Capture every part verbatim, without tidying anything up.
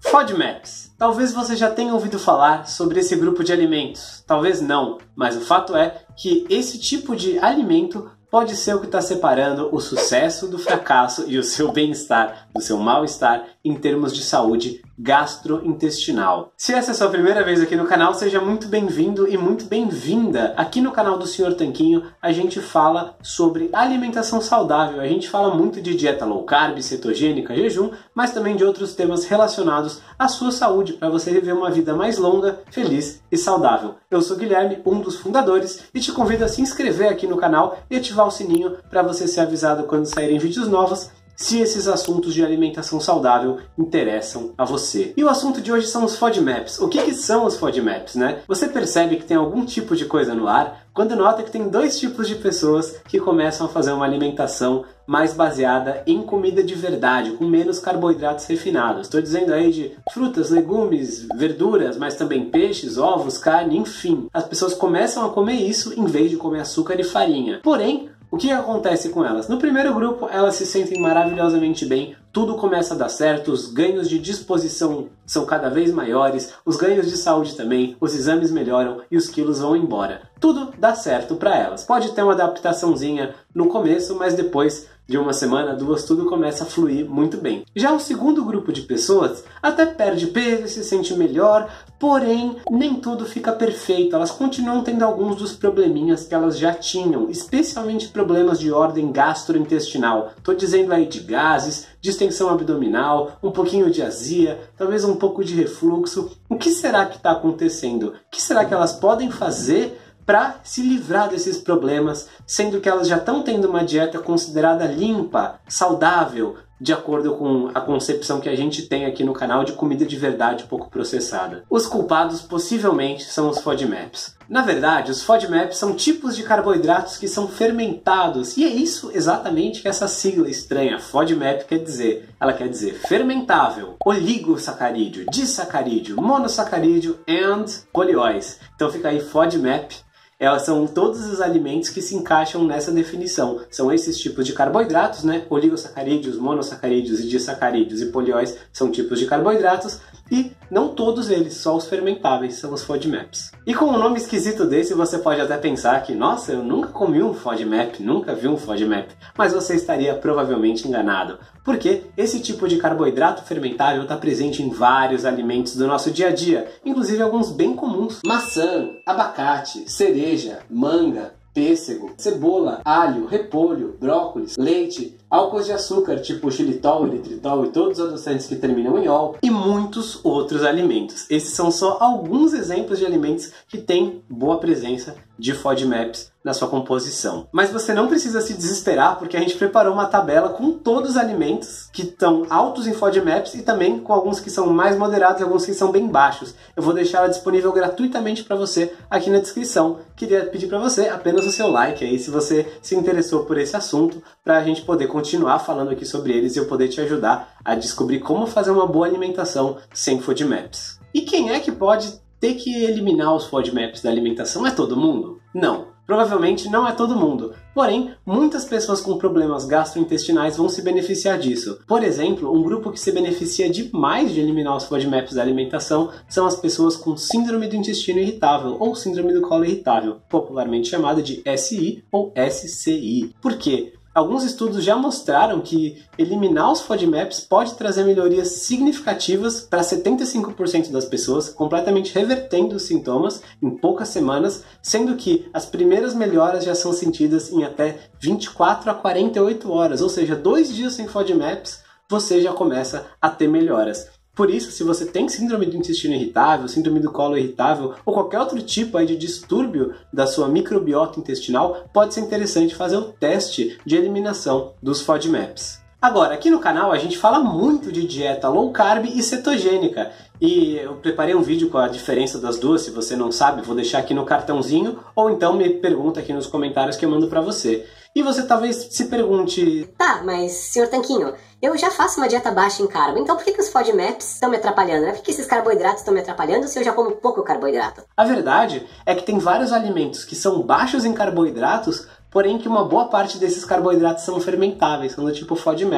FODMAPs. Talvez você já tenha ouvido falar sobre esse grupo de alimentos, talvez não, mas o fato é que esse tipo de alimento pode ser o que está separando o sucesso do fracasso e o seu bem-estar, do seu mal-estar em termos de saúde gastrointestinal. Se essa é a sua primeira vez aqui no canal, seja muito bem-vindo e muito bem-vinda. Aqui no canal do senhor Tanquinho, a gente fala sobre alimentação saudável, a gente fala muito de dieta low carb, cetogênica, jejum, mas também de outros temas relacionados à sua saúde, para você viver uma vida mais longa, feliz e saudável. Eu sou Guilherme, um dos fundadores, e te convido a se inscrever aqui no canal e ativar o sininho para você ser avisado quando saírem vídeos novos, se esses assuntos de alimentação saudável interessam a você. E o assunto de hoje são os FODMAPs. O que, que são os FODMAPs, né? Você percebe que tem algum tipo de coisa no ar quando nota que tem dois tipos de pessoas que começam a fazer uma alimentação mais baseada em comida de verdade, com menos carboidratos refinados. Estou dizendo aí de frutas, legumes, verduras, mas também peixes, ovos, carne, enfim. As pessoas começam a comer isso em vez de comer açúcar e farinha. Porém, o que acontece com elas? No primeiro grupo, elas se sentem maravilhosamente bem, tudo começa a dar certo, os ganhos de disposição são cada vez maiores, os ganhos de saúde também, os exames melhoram e os quilos vão embora. Tudo dá certo para elas. Pode ter uma adaptaçãozinha no começo, mas depois de uma semana, duas, tudo começa a fluir muito bem. Já o segundo grupo de pessoas até perde peso e se sente melhor, porém nem tudo fica perfeito. Elas continuam tendo alguns dos probleminhas que elas já tinham, especialmente problemas de ordem gastrointestinal. Estou dizendo aí de gases, distensão abdominal, um pouquinho de azia, talvez um pouco de refluxo. O que será que está acontecendo? O que será que elas podem fazer para se livrar desses problemas, sendo que elas já estão tendo uma dieta considerada limpa, saudável, de acordo com a concepção que a gente tem aqui no canal de comida de verdade pouco processada. Os culpados possivelmente são os FODMAPs. Na verdade, os FODMAPs são tipos de carboidratos que são fermentados, e é isso exatamente que essa sigla estranha FODMAP quer dizer. Ela quer dizer fermentável, oligosacarídeo, disacarídeo, monossacarídeo and polióis. Então fica aí FODMAP. Elas são todos os alimentos que se encaixam nessa definição. São esses tipos de carboidratos, né? Oligosacarídeos, monossacarídeos e disacarídeos e polióis são tipos de carboidratos. E não todos eles, só os fermentáveis, são os FODMAPs. E com um nome esquisito desse, você pode até pensar que, nossa, eu nunca comi um FODMAP, nunca vi um FODMAP. Mas você estaria provavelmente enganado. Porque esse tipo de carboidrato fermentável está presente em vários alimentos do nosso dia a dia, inclusive alguns bem comuns. Maçã, abacate, cereja, manga, pêssego, cebola, alho, repolho, brócolis, leite, álcools de açúcar tipo xilitol, eritritol e todos os adoçantes que terminam em ol e muitos outros alimentos. Esses são só alguns exemplos de alimentos que têm boa presença de FODMAPs na sua composição. Mas você não precisa se desesperar porque a gente preparou uma tabela com todos os alimentos que estão altos em FODMAPs e também com alguns que são mais moderados e alguns que são bem baixos. Eu vou deixar ela disponível gratuitamente para você aqui na descrição. Queria pedir para você apenas o seu like aí se você se interessou por esse assunto, para a gente poder continuar falando aqui sobre eles e eu poder te ajudar a descobrir como fazer uma boa alimentação sem FODMAPs. E quem é que pode ter que eliminar os FODMAPs da alimentação? É todo mundo? Não. Provavelmente não é todo mundo. Porém, muitas pessoas com problemas gastrointestinais vão se beneficiar disso. Por exemplo, um grupo que se beneficia demais de eliminar os FODMAPs da alimentação são as pessoas com síndrome do intestino irritável ou síndrome do colo irritável, popularmente chamada de S I ou S C I. Por quê? Alguns estudos já mostraram que eliminar os FODMAPs pode trazer melhorias significativas para setenta e cinco por cento das pessoas, completamente revertendo os sintomas em poucas semanas, sendo que as primeiras melhoras já são sentidas em até vinte e quatro a quarenta e oito horas, ou seja, dois dias sem FODMAPs, você já começa a ter melhoras. Por isso, se você tem síndrome do intestino irritável, síndrome do colo irritável ou qualquer outro tipo aí de distúrbio da sua microbiota intestinal, pode ser interessante fazer o teste de eliminação dos FODMAPs. Agora, aqui no canal a gente fala muito de dieta low carb e cetogênica. E eu preparei um vídeo com a diferença das duas, se você não sabe, vou deixar aqui no cartãozinho, ou então me pergunta aqui nos comentários que eu mando pra você. E você talvez se pergunte... Tá, mas senhor Tanquinho, eu já faço uma dieta baixa em carbo, então por que, que os FODMAPs estão me atrapalhando? Né? Por que, que esses carboidratos estão me atrapalhando se eu já como pouco carboidrato? A verdade é que tem vários alimentos que são baixos em carboidratos, porém que uma boa parte desses carboidratos são fermentáveis, são do tipo FODMAPs.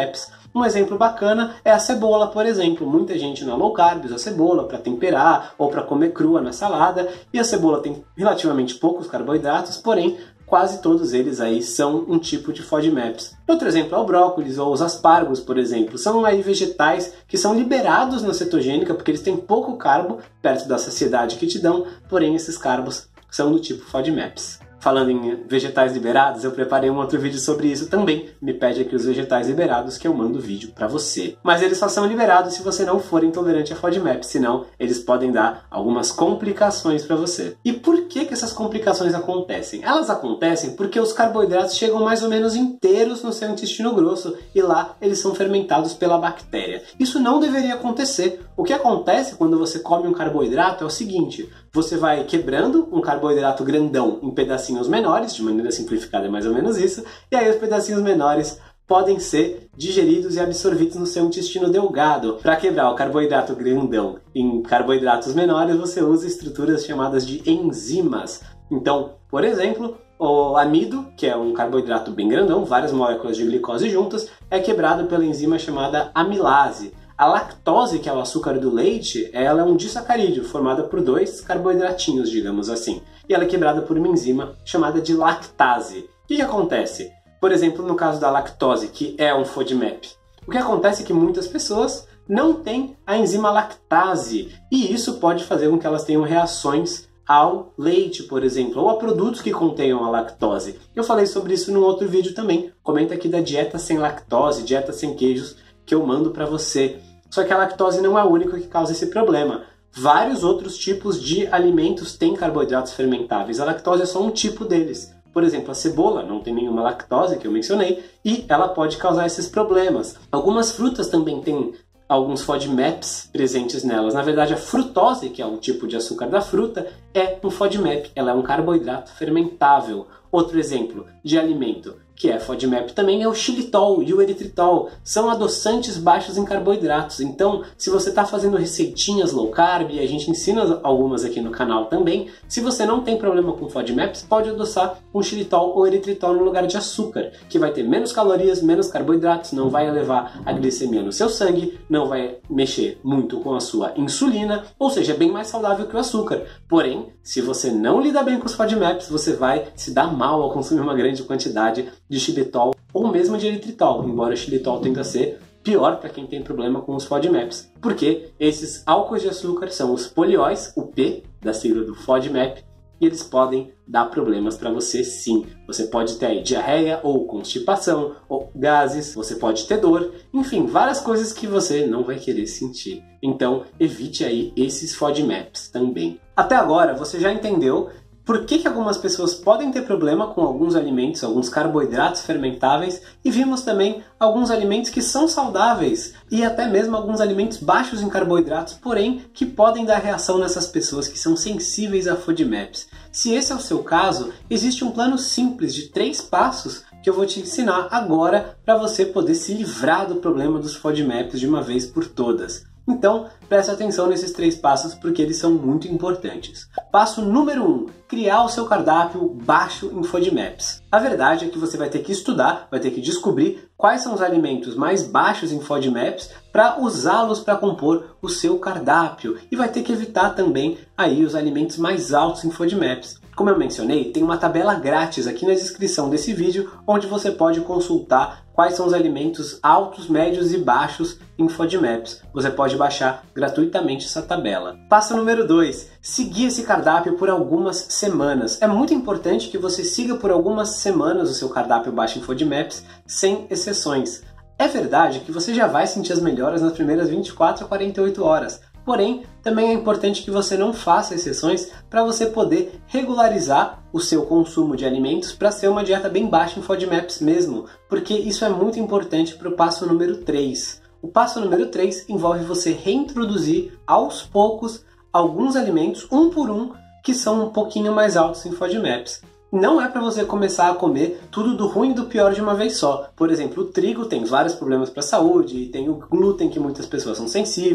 Um exemplo bacana é a cebola, por exemplo. Muita gente na low carb usa cebola para temperar ou para comer crua na salada, e a cebola tem relativamente poucos carboidratos, porém quase todos eles aí são um tipo de FODMAPs. Outro exemplo é o brócolis ou os aspargos, por exemplo. São aí vegetais que são liberados na cetogênica porque eles têm pouco carbo, perto da saciedade que te dão, porém esses carbos são do tipo FODMAPs. Falando em vegetais liberados, eu preparei um outro vídeo sobre isso também. Me pede aqui os vegetais liberados que eu mando o vídeo para você. Mas eles só são liberados se você não for intolerante a FODMAP, senão eles podem dar algumas complicações para você. E por que que essas complicações acontecem? Elas acontecem porque os carboidratos chegam mais ou menos inteiros no seu intestino grosso e lá eles são fermentados pela bactéria. Isso não deveria acontecer. O que acontece quando você come um carboidrato é o seguinte: você vai quebrando um carboidrato grandão em pedacinhos menores, de maneira simplificada é mais ou menos isso, e aí os pedacinhos menores podem ser digeridos e absorvidos no seu intestino delgado. Para quebrar o carboidrato grandão em carboidratos menores, você usa estruturas chamadas de enzimas. Então, por exemplo, o amido, que é um carboidrato bem grandão, várias moléculas de glicose juntas, é quebrado pela enzima chamada amilase. A lactose, que é o açúcar do leite, ela é um disacarídeo, formada por dois carboidratinhos, digamos assim. E ela é quebrada por uma enzima chamada de lactase. O que que acontece? Por exemplo, no caso da lactose, que é um FODMAP, o que acontece é que muitas pessoas não têm a enzima lactase, e isso pode fazer com que elas tenham reações ao leite, por exemplo, ou a produtos que contenham a lactose. Eu falei sobre isso num outro vídeo também. Comenta aqui da dieta sem lactose, dieta sem queijos, que eu mando para você. Só que a lactose não é o único que causa esse problema. Vários outros tipos de alimentos têm carboidratos fermentáveis. A lactose é só um tipo deles. Por exemplo, a cebola não tem nenhuma lactose, que eu mencionei, e ela pode causar esses problemas. Algumas frutas também têm alguns FODMAPs presentes nelas. Na verdade, a frutose, que é um tipo de açúcar da fruta, é um FODMAP. Ela é um carboidrato fermentável. Outro exemplo de alimento que é FODMAP também é o xilitol e o eritritol. São adoçantes baixos em carboidratos. Então, se você está fazendo receitinhas low carb, e a gente ensina algumas aqui no canal também, se você não tem problema com FODMAPs, pode adoçar um xilitol ou eritritol no lugar de açúcar, que vai ter menos calorias, menos carboidratos, não vai elevar a glicemia no seu sangue, não vai mexer muito com a sua insulina, ou seja, é bem mais saudável que o açúcar. Porém, se você não lida bem com os FODMAPs, você vai se dar mal ao consumir uma grande quantidade de xilitol ou mesmo de eritritol, embora o xilitol tenda a ser pior para quem tem problema com os FODMAPs, porque esses álcoois de açúcar são os polióis, o P da sigla do FODMAP, e eles podem dar problemas para você sim. Você pode ter aí diarreia ou constipação, ou gases, você pode ter dor, enfim, várias coisas que você não vai querer sentir. Então, evite aí esses FODMAPs também. Até agora, você já entendeu por que que algumas pessoas podem ter problema com alguns alimentos, alguns carboidratos fermentáveis, e vimos também alguns alimentos que são saudáveis e até mesmo alguns alimentos baixos em carboidratos, porém que podem dar reação nessas pessoas que são sensíveis a FODMAPs. Se esse é o seu caso, existe um plano simples de três passos que eu vou te ensinar agora para você poder se livrar do problema dos FODMAPs de uma vez por todas. Então, preste atenção nesses três passos porque eles são muito importantes. Passo número um, criar o seu cardápio baixo em FODMAPs. A verdade é que você vai ter que estudar, vai ter que descobrir quais são os alimentos mais baixos em FODMAPs para usá-los para compor o seu cardápio e vai ter que evitar também aí os alimentos mais altos em FODMAPs. Como eu mencionei, tem uma tabela grátis aqui na descrição desse vídeo onde você pode consultar quais são os alimentos altos, médios e baixos em FODMAPs. Você pode baixar gratuitamente essa tabela. Passo número dois, seguir esse cardápio por algumas semanas. É muito importante que você siga por algumas semanas o seu cardápio baixo em FODMAPs, sem exceções. É verdade que você já vai sentir as melhoras nas primeiras vinte e quatro a quarenta e oito horas. Porém, também é importante que você não faça exceções para você poder regularizar o seu consumo de alimentos para ser uma dieta bem baixa em FODMAPs mesmo, porque isso é muito importante para o passo número três. O passo número três envolve você reintroduzir aos poucos alguns alimentos, um por um, que são um pouquinho mais altos em FODMAPs. Não é para você começar a comer tudo do ruim e do pior de uma vez só. Por exemplo, o trigo tem vários problemas para a saúde, tem o glúten que muitas pessoas são sensíveis,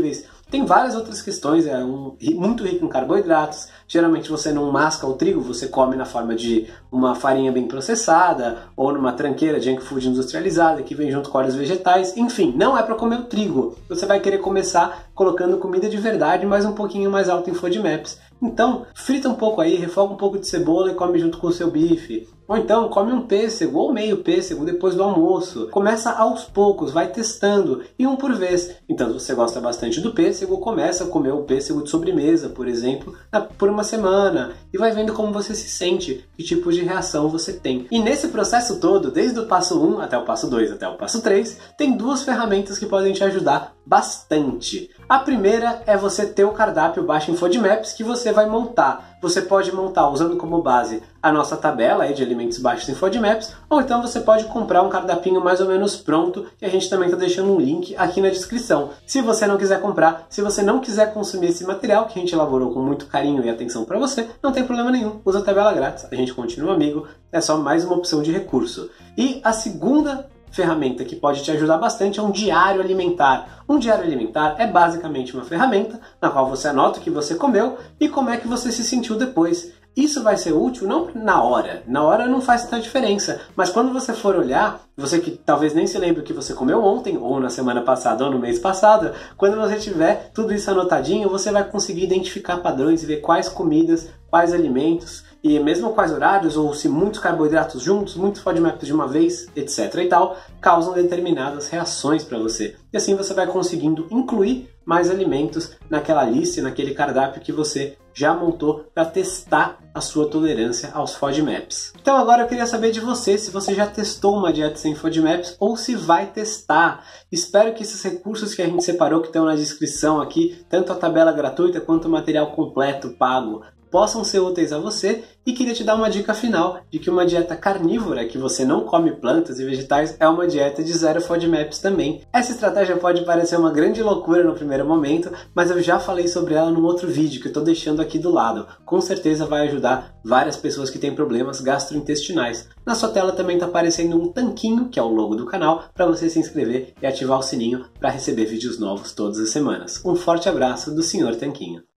Tem várias outras questões, é um, muito rico em carboidratos. Geralmente você não masca o trigo, você come na forma de uma farinha bem processada ou numa tranqueira junk food industrializada que vem junto com óleos vegetais. Enfim, não é para comer o trigo. Você vai querer começar colocando comida de verdade, mas um pouquinho mais alto em FODMAPs. Então, frita um pouco aí, refoga um pouco de cebola e come junto com o seu bife. Ou então, come um pêssego ou meio pêssego depois do almoço. Começa aos poucos, vai testando, e um por vez. Então, se você gosta bastante do pêssego, começa a comer o pêssego de sobremesa, por exemplo, por uma semana. E vai vendo como você se sente, que tipo de reação você tem. E nesse processo todo, desde o passo um até o passo dois até o passo três, tem duas ferramentas que podem te ajudar bastante. A primeira é você ter o cardápio baixo em FODMAPs que você vai montar. Você pode montar usando como base a nossa tabela aí de alimentos baixos em FODMAPs, ou então você pode comprar um cardápio mais ou menos pronto, e a gente também está deixando um link aqui na descrição. Se você não quiser comprar, se você não quiser consumir esse material que a gente elaborou com muito carinho e atenção para você, não tem problema nenhum, usa a tabela grátis, a gente continua amigo, é só mais uma opção de recurso. E a segunda ferramenta que pode te ajudar bastante é um diário alimentar. Um diário alimentar é basicamente uma ferramenta na qual você anota o que você comeu e como é que você se sentiu depois. Isso vai ser útil não na hora, na hora não faz tanta diferença, mas quando você for olhar, você que talvez nem se lembre o que você comeu ontem, ou na semana passada, ou no mês passado, quando você tiver tudo isso anotadinho, você vai conseguir identificar padrões e ver quais comidas, quais alimentos, e mesmo quais horários, ou se muitos carboidratos juntos, muitos FODMAPs de uma vez, etc e tal, causam determinadas reações para você. E assim você vai conseguindo incluir mais alimentos naquela lista, naquele cardápio que você já montou para testar a sua tolerância aos FODMAPs. Então agora eu queria saber de você se você já testou uma dieta sem FODMAPs ou se vai testar. Espero que esses recursos que a gente separou, que estão na descrição aqui, tanto a tabela gratuita quanto o material completo pago, possam ser úteis a você, e queria te dar uma dica final de que uma dieta carnívora, que você não come plantas e vegetais, é uma dieta de zero FODMAPs também. Essa estratégia pode parecer uma grande loucura no primeiro momento, mas eu já falei sobre ela num outro vídeo que eu estou deixando aqui do lado. Com certeza vai ajudar várias pessoas que têm problemas gastrointestinais. Na sua tela também está aparecendo um tanquinho, que é o logo do canal, para você se inscrever e ativar o sininho para receber vídeos novos todas as semanas. Um forte abraço do senhor Tanquinho.